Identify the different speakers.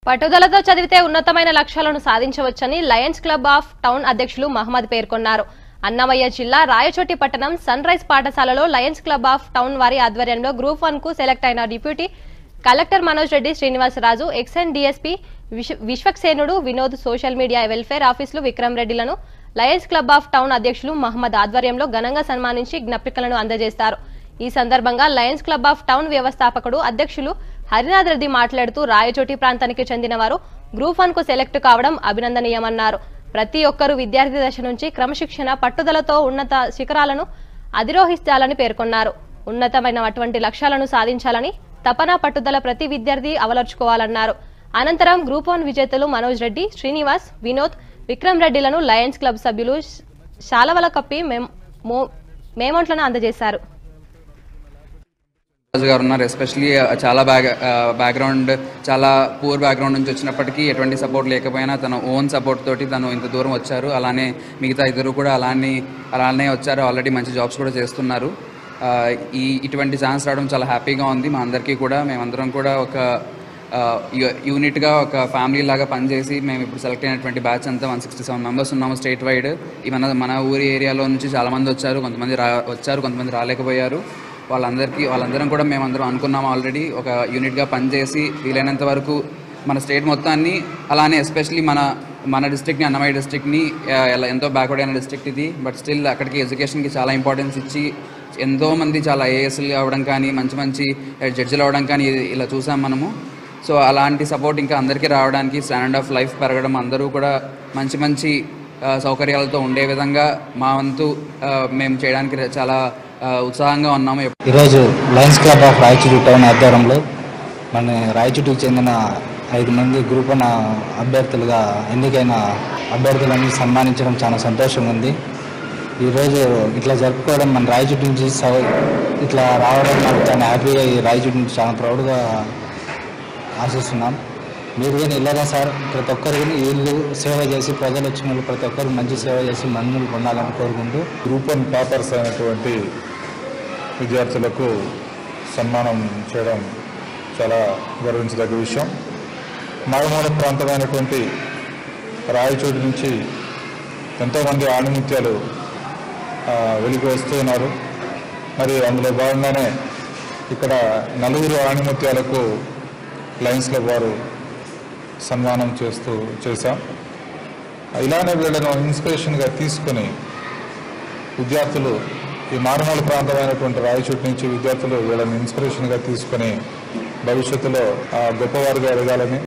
Speaker 1: పట్టుదలతో చదివితే ఉన్నతమైన లక్ష్యాలను సాధించవచ్చని లయన్స్ క్లబ్ ఆఫ్ టౌన్ అధ్యక్షులు మహమ్మద్ పేర్కొన్నారు. అన్నమయ్య జిల్లా రాయచోటి పట్టణం సన్ రైజ్ పాఠశాలలో లయన్స్ క్లబ్ ఆఫ్ టౌన్ వారి ఆధ్వర్యంలో గ్రూప్ 1 కు సెలెక్ట్ అయిన deputy collector Manoj Reddy Srinivasaraju, excise DSP విశ్వక్సేనుడు వినోద్, సోషల్ మీడియా వెల్ఫేర్ ఆఫీసులు విక్రమ్ రెడ్డిలను లయన్స్ క్లబ్ ఆఫ్ టౌన్ అధ్యక్షులు మహమ్మద్ ఆధ్వర్యంలో ఘనంగా సన్మానించి జ్ఞాపికలను అందజేస్తారు. ఈ సందర్భంగా లయన్స్ క్లబ్ ఆఫ్ టౌన్ వ్యవస్థాపకుడు అధ్యక్షులు హరినాథ్ రెడ్డి మాట్లాడుతూ రాయచోటి ప్రాంతానికి చెందిన వారు గ్రూప్ 1 కు సెలెక్ట్ కావడం అభినందనీయమన్నారు. ప్రతి ఒక్కరూ విద్యార్థి దశ నుంచి క్రమశిక్షణ, పట్టుదలతో ఉన్నత శిఖరాలను అధిరోహించాలని పేర్కొన్నారు. ఉన్నతమైనటువంటి లక్ష్యాలను సాధించాలని తపన, పట్టుదల ప్రతి విద్యార్థి అవలర్చుకోవాలన్నారు. అనంతరం గ్రూప్ 1 విజేతలు మనోజ్ రెడ్డి, శ్రీనివాస్, వినోద్, విక్రమ్ రెడ్డిలను లయన్స్ క్లబ్ సభ్యులు శాలవల కప్పి మేమోంట్లను అందజేశారు.
Speaker 2: గారు ఉన్నారు. ఎస్పెషలీ చాలా బ్యాక్గ్రౌండ్, చాలా పూర్ బ్యాక్గ్రౌండ్ నుంచి వచ్చినప్పటికీ ఎటువంటి సపోర్ట్ లేకపోయినా తన ఓన్ సపోర్ట్ తోటి తను ఇంత దూరం వచ్చారు. అలానే మిగతా ఇద్దరు కూడా అలానే వచ్చారు. ఆల్రెడీ మంచి జాబ్స్ కూడా చేస్తున్నారు. ఇటువంటి ఛాన్స్ రావడం చాలా హ్యాపీగా ఉంది మా అందరికీ కూడా. మేమందరం కూడా ఒక యూనిట్గా, ఒక ఫ్యామిలీ లాగా పనిచేసి మేము ఇప్పుడు సెలెక్ట్ అయినటువంటి బ్యాచ్ అంతా 167 మెంబర్స్ ఉన్నాము స్టేట్ వైడ్. మన ఊరి ఏరియాలో నుంచి చాలామంది వచ్చారు. కొంతమంది రాలేకపోయారు. వాళ్ళందరం కూడా మేమందరం అనుకున్నాము ఆల్రెడీ ఒక యూనిట్గా పనిచేసి వీలైనంత వరకు మన స్టేట్ మొత్తాన్ని, అలానే ఎస్పెషలీ మన డిస్ట్రిక్ట్ని, అన్నమయ్య డిస్ట్రిక్ట్ని, ఎంతో బ్యాక్వర్డ్ అయిన డిస్ట్రిక్ట్ ఇది. బట్ స్టిల్ అక్కడికి ఎడ్యుకేషన్కి చాలా ఇంపార్టెన్స్ ఇచ్చి ఎంతోమంది చాలా ఐఏఎస్లు అవ్వడం కానీ, మంచి జడ్జిలు అవ్వడం కానీ ఇలా చూసాం మనము. సో అలాంటి సపోర్ట్ ఇంకా అందరికీ రావడానికి, స్టాండర్డ్ ఆఫ్ లైఫ్ పెరగడం, అందరూ కూడా మంచి సౌకర్యాలతో ఉండే విధంగా మా వంతు మేము చేయడానికి చాలా ఉత్సాహంగా ఉన్నాము.
Speaker 3: ఈరోజు lions club of Rayachoti town ఆధ్వర్యంలో మన రాయచూటికి చెందిన 5 మంది గ్రూప్ 1 అభ్యర్థులుగా ఎన్నికైన అభ్యర్థులను సన్మానించడం చాలా సంతోషంగా ఉంది. ఈరోజు ఇట్లా జరుపుకోవడం, మన రాయచూటి నుంచి ఇట్లా రావడం నాకు చాలా హ్యాపీగా, ఈ రాయచూటి నుంచి చాలా ప్రౌడ్గా ఆశిస్తున్నాం. మీరు కానీ ఇలాగా సార్, ప్రతి ఒక్కరు కానీ వీళ్ళు సేవ చేసి, ప్రజలు వచ్చిన వాళ్ళు ప్రతి ఒక్కరు మంచి సేవ చేసి మన్నులు పొందాలని కోరుకుంటూ
Speaker 4: గ్రూప్ 1 టాపర్స్ అయినటువంటి విద్యార్థులకు సన్మానం చేయడం చాలా గర్వించదగ్గ విషయం. మారుమూల ప్రాంతమైనటువంటి రాయచోటి నుంచి ఎంతోమంది ఆణిముత్యాలు వెలికి వస్తూ ఉన్నారు. మరి అందులో భాగంగానే ఇక్కడ 4 ఆణిముత్యాలకు లయన్స్ క్లబ్ వారు సన్మానం చేశాం. ఇలానే వీళ్ళను ఇన్స్పిరేషన్గా తీసుకొని విద్యార్థులు, ఈ మారుమూల ప్రాంతమైనటువంటి రాయచోటి నుంచి విద్యార్థులు వీళ్ళని ఇన్స్పిరేషన్గా తీసుకొని భవిష్యత్తులో గొప్పవారుగా ఎదగాలని